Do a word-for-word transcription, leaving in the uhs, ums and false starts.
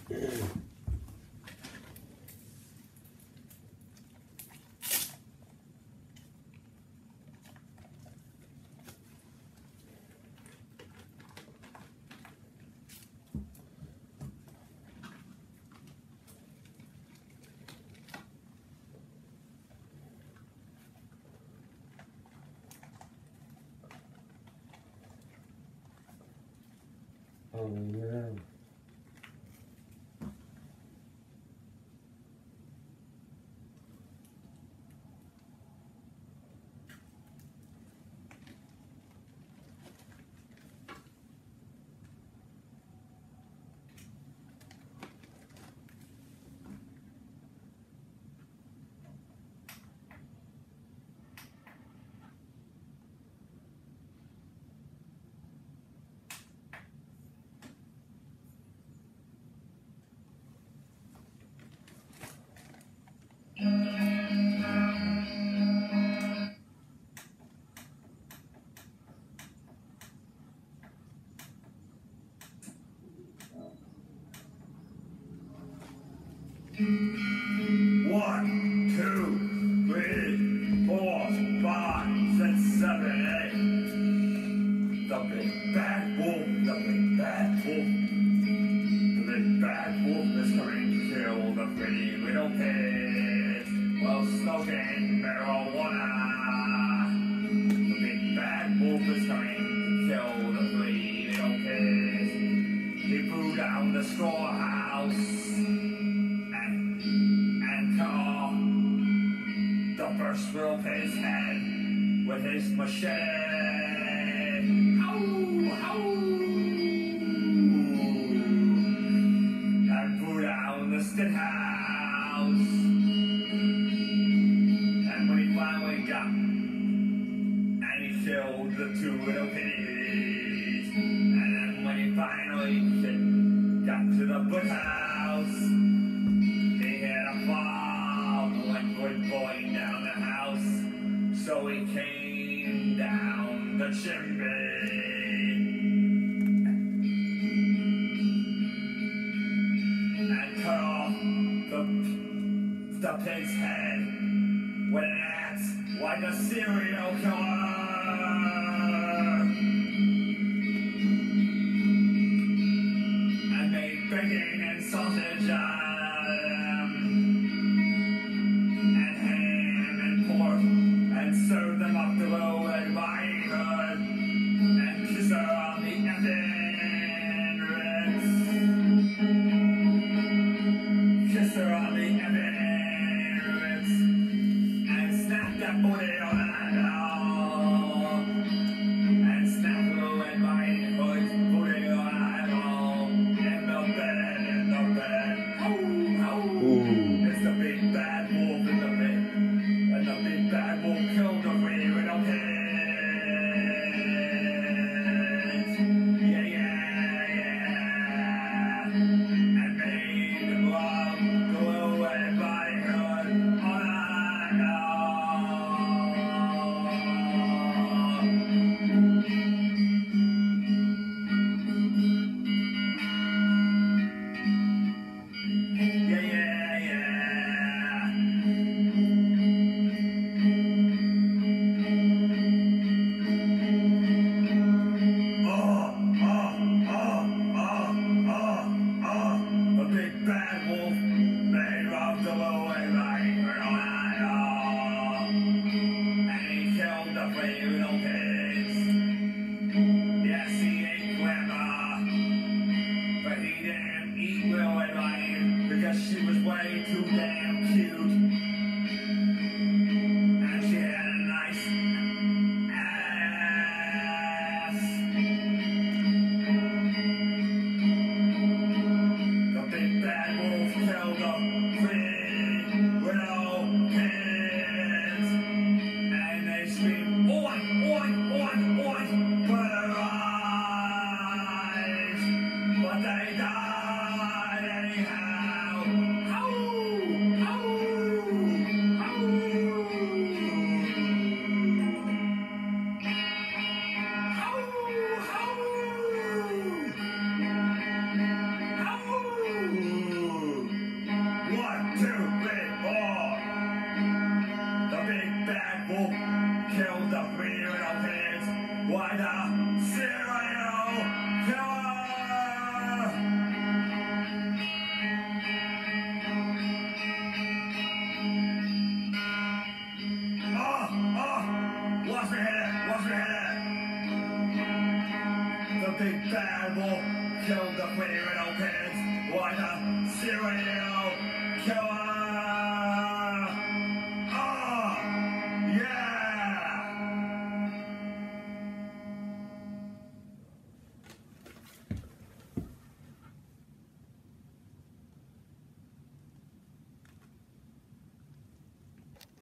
Oh yeah. One, two, three, four, five, six, seven, eight. The big bad wolf, the big bad wolf. The big bad wolf is coming to kill the three little pigs while smoking marijuana. The big bad wolf is coming to kill the three little pigs. He blew down the storehouse. First little pig's head with his machete. Ow, ow. And blew down the stick house. And when he finally got, and he killed the two little pigs. And then when he finally got to the bush house, he hit a fall, liquid going down the house, so he came down the chimney and cut off the, the pig's head with an axe like a serial killer. And made bacon and sausage out of them, and ham and pork, and served them up to Red Riding Hood, and kissed her on the effing ritz. Kissed her on the effing ritz, and snapped that booty on an eyeball, and snapped the Red Riding Hood's booty on an eyeball, in the bed, in the bed. Oh, oh. Ooh. It's the big bad wolf in the bed, and the big bad wolf killed the three little pigs. Yeah, yeah, yeah. And made love to Little Red Riding Hood all night long. Yeah, yeah, yeah. Oh, oh, oh, oh, oh, oh. The big bad wolf made love to Little Red Riding Hood all night long. And he killed the three little pigs. Yes, he ate Grandma, but he didn't eat Little Red Riding Hood because she was way too damn cute. And she had a nice ass. The big bad wolf killed the three little pigs, and they screamed, oink, oink, oink, oink, for their lives, but they died anyhow. Ow, ow, ow. Ow, ow. serial killer. Oh, oh, watch me hit it, watch me hit it. The big bad wolf killed the pretty little pigs like a serial killer.